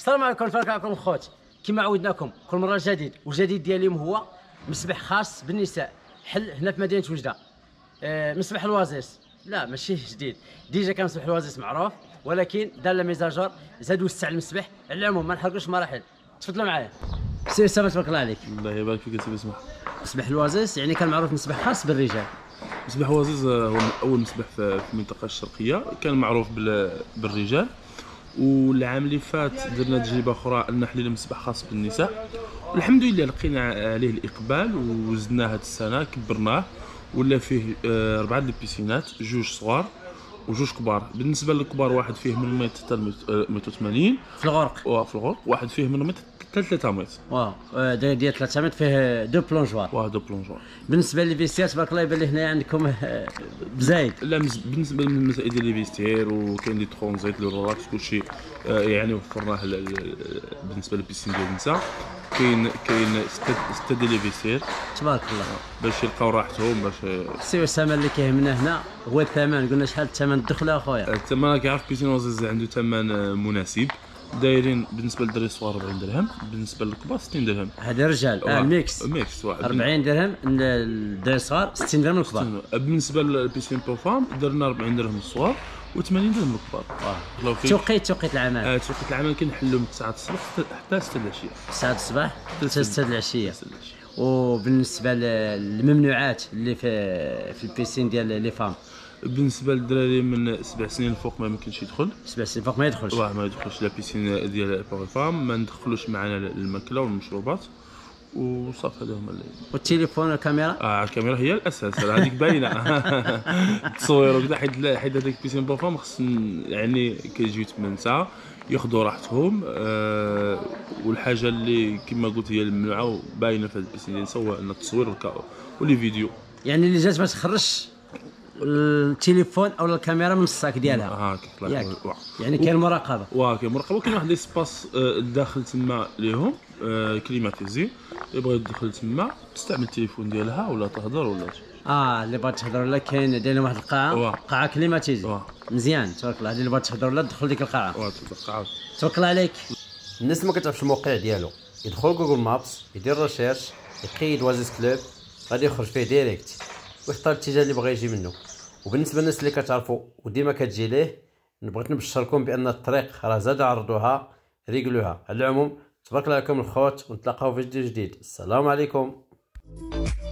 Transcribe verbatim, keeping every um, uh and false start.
السلام عليكم، تبارك عليكم الخوت. كما عودناكم كل مره جديد، والجديد ديال اليوم هو مسبح خاص بالنساء حل هنا في مدينه وجده. آه مسبح الوازيس، لا ماشي جديد، ديجا كان مسبح الوازيس معروف، ولكن دار لا ميزاجور زاد وسع المسبح. على العموم ما نحرقوش مراحل، تفضلوا معايا. سي اسامه تبارك الله عليك. الله يبارك فيك سي اسمح. مسبح الوازيس يعني كان معروف مسبح خاص بالرجال. مسبح وازيز هو اول مسبح في المنطقه الشرقيه، كان معروف بالرجال، والعام اللي فات درنا تجربه اخرى ان نحلل مسبح خاص بالنساء، والحمد لله لقينا عليه الاقبال وزدناه هذه السنه، كبرناه ولا فيه اربعه د البيسينات، جوج صغار وجوج كبار. بالنسبه للكبار واحد فيه من متر حتى مئة وثمانين في الغرق، وفي الغرق واحد فيه من متر حتى ثلاثة متر. واو ديال ثلاثة متر فيه دو بلونجوار. واه دو بلونجوار. بالنسبه للفيستيات تبارك الله يبان لي هنا عندكم بزايد. لا بالنسبه للمسائل ديال لي فيستير وكاين دي ترونزيت لو رولاكس كلشي يعني وفرناه. بالنسبه للبيسين ديال النساء كاين كاين ستة ديال لي فيستير تبارك الله باش يلقاو راحتهم. باش سي اسامه اللي كيهمنا هنا هو الثمن. قلنا شحال الثمن الدخله اخويا؟ الثمن راك عارف بيسين وازيز عنده ثمن مناسب، دايرين بالنسبه للدراري الصغار أربعين درهم، بالنسبه للكبار ستين درهم. هذا رجال اه ميكس ميكس أربعين درهم للدراري الصغار، ستين درهم للكبار. بالنسبه للبيسين بروفام درنا أربعين درهم للصغار وثمانين درهم للكبار. واه توقيت توقيت العمل اه توقيت العمل كنحلوا من تسعة الصباح حتى ستة العشيه. تسعة الصباح حتى ستة العشيه. وبالنسبه للممنوعات اللي في في البيسين ديال لي فام، بالنسبه للدراري من سبع سنين الفوق ما يمكنش يدخل. سبع سنين الفوق ما يدخلش. واه ما يدخلش لا بيسين ديال بور فام، ما ندخلوش معنا الماكله والمشروبات وصافي. هذا هما. والتليفون والكاميرا؟ اه الكاميرا هي الاساس، هذيك باينه. التصوير وكذا، حيت حيت هذاك بيسين بور فام خص يعني كيجيو ثمان ساعه ياخذوا راحتهم. آه والحاجه اللي كما قلت هي الممنوعه باينه في هذا البيسين ديال النساء، هو ان التصوير ولي فيديو. يعني اللي جات ما تخرجش التليفون او الكاميرا من الصاك ديالها. اه ياك يعني كاين مراقبه. واه كاين مراقبه، كاين واحد ليسباس داخل تما ليهم آه كليماتيزي، يبغى يدخل تما تستعمل التليفون ديالها ولا تهضر ولا اه اللي بغات تهضر ولا كاين دايرين واحد القاعه، قاعه كليماتيزي مزيان تبارك الله. هذه اللي بغات تهضر ولا تدخل ديك القاعه. واه القاعه تبارك الله عليك. الناس اللي ما كتعرفش الموقع ديالو يدخل جوجل مابس، يدير ريشيرش، يقيد وازيز كلوب، غادي يخرج فيه ديريكت ويختار الاتجاه اللي بغى يجي منه. وبالنسبه للناس اللي كتعرفوا وديما كتجي ليه، بغيت نبشركم بان الطريق راه زاد عرضوها ريقلوها. على العموم تبارك الله عليكم الخوت، ونتلاقاو في فيديو جديد. السلام عليكم.